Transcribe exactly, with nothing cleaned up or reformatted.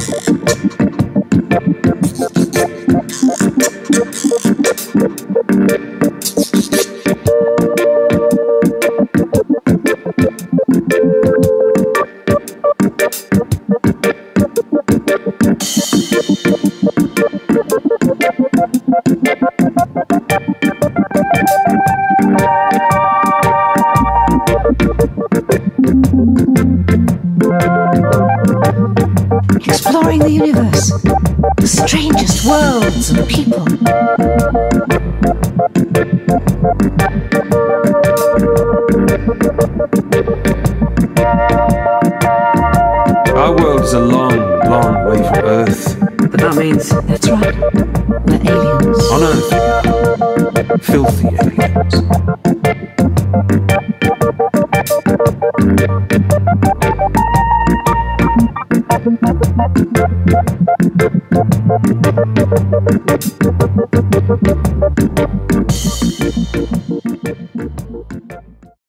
Exploring the universe, the strangest worlds and people. Our world is a long, long way from Earth. But that means, that's right, we're aliens. On Earth, filthy aliens.